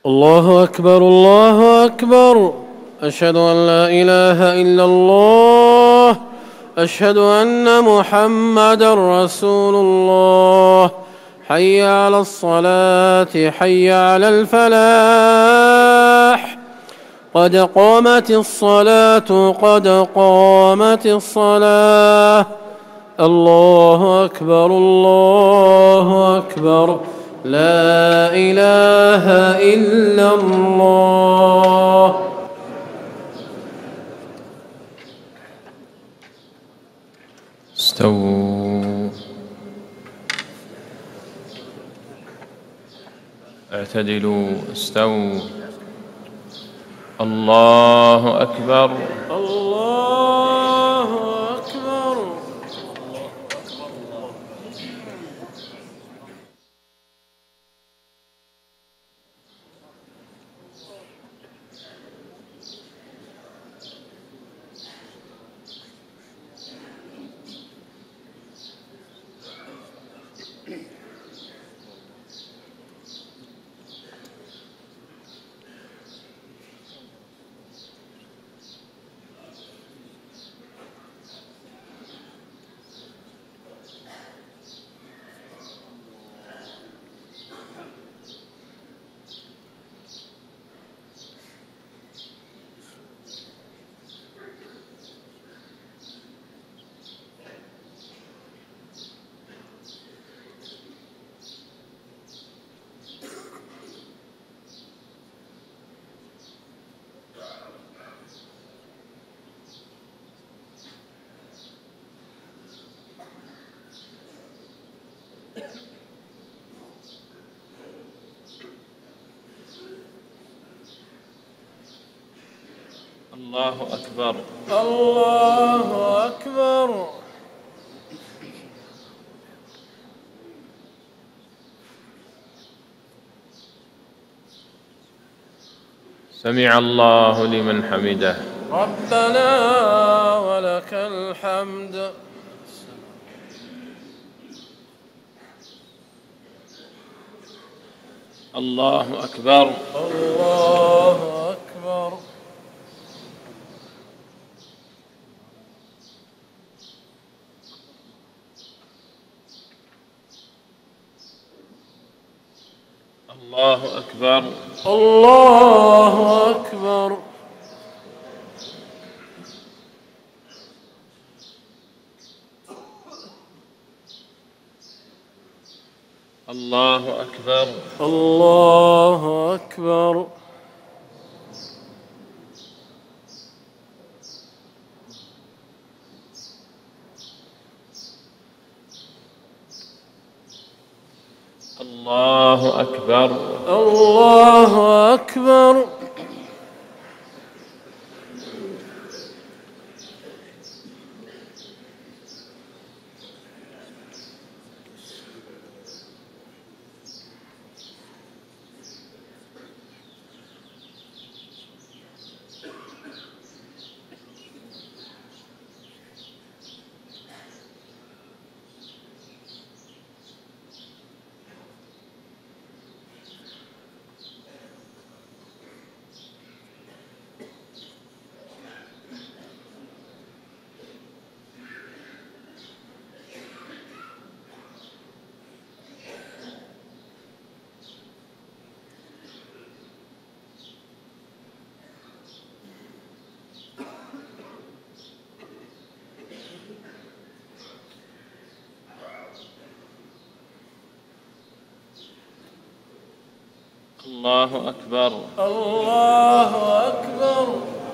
الله أكبر الله أكبر. أشهد أن لا إله إلا الله. أشهد أن محمدا رسول الله. حي على الصلاة حي على الفلاح. قد قامت الصلاة قد قامت الصلاة. الله أكبر الله أكبر. لا إله إلا الله. استووا اعتدلوا استووا. الله أكبر الله أكبر. الله أكبر الله أكبر. سمع الله لمن حمده. ربنا ولك الحمد. الله أكبر الله أكبر. الله أكبر الله أكبر. الله أكبر الله أكبر. الله أكبر الله أكبر. الله أكبر الله أكبر.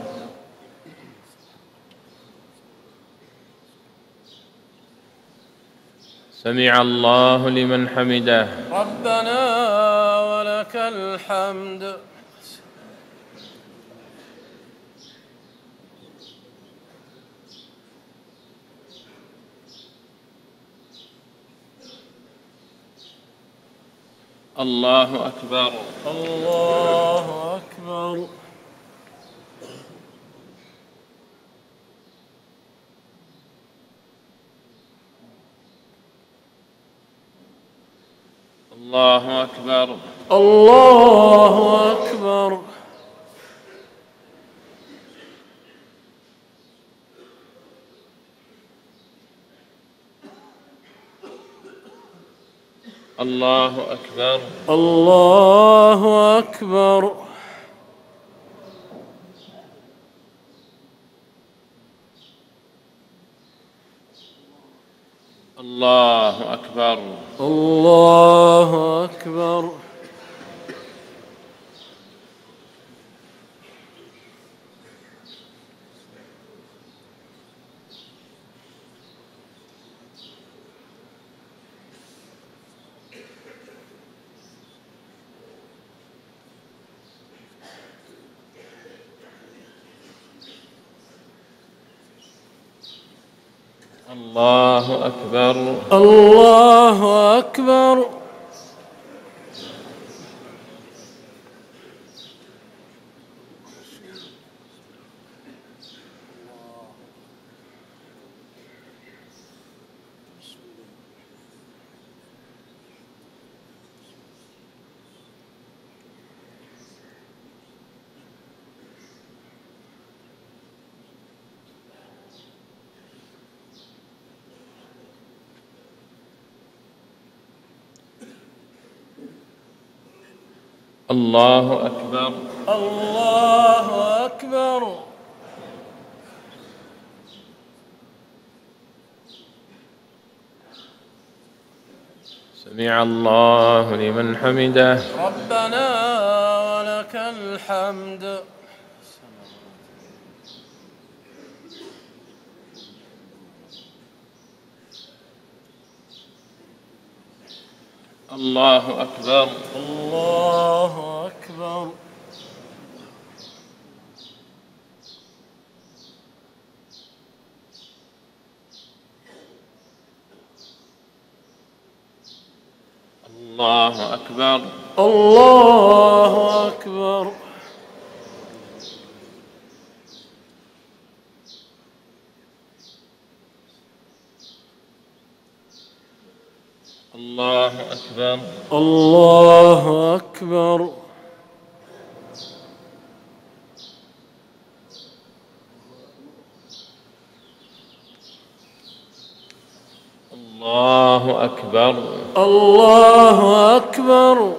سمع الله لمن حمده. ربنا ولك الحمد. الله أكبر الله أكبر. الله أكبر الله أكبر. الله أكبر. الله أكبر. الله أكبر. الله أكبر. الله أكبر. الله أكبر. الله أكبر. الله أكبر. سمع الله لمن حمده. ربنا ولك الحمد. الله أكبر. الله أكبر. الله أكبر. الله أكبر. الله أكبر. الله أكبر. الله أكبر. الله أكبر.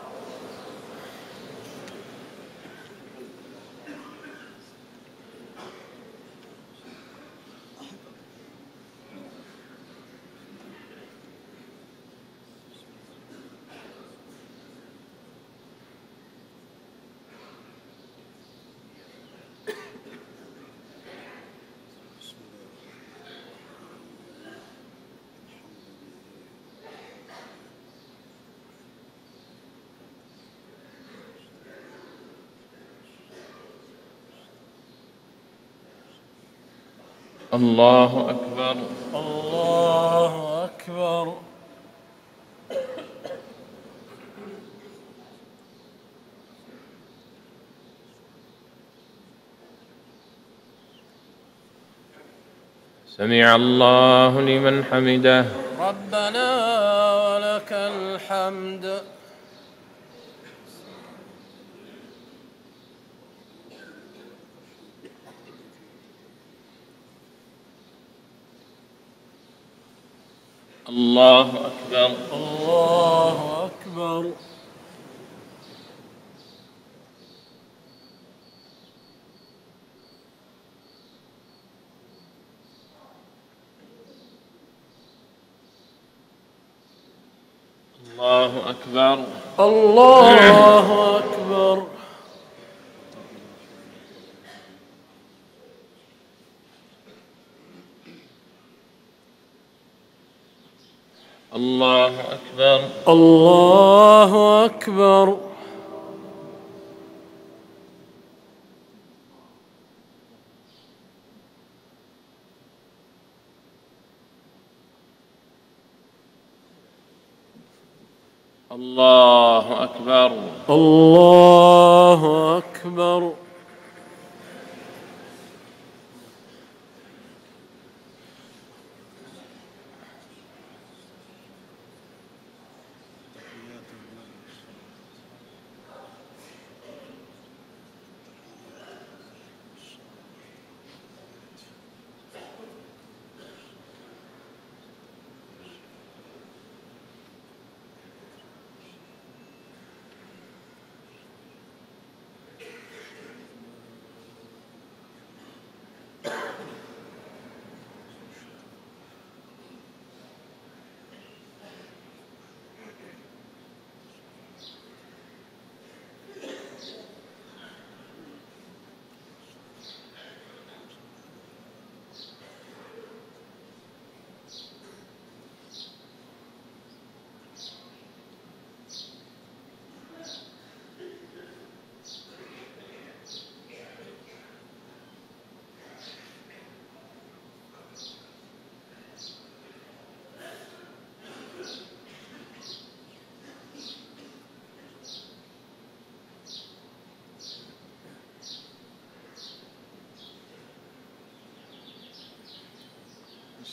الله أكبر. الله أكبر. سمع الله لمن حمده. ربنا ولك الحمد. الله أكبر. الله أكبر. الله أكبر. الله أكبر. الله أكبر. الله أكبر. الله أكبر. الله أكبر.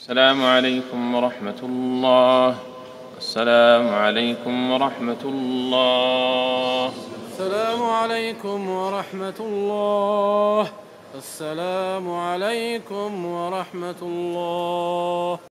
السلام عليكم ورحمة الله. السلام عليكم ورحمة الله. السلام عليكم ورحمة الله. السلام عليكم ورحمة الله.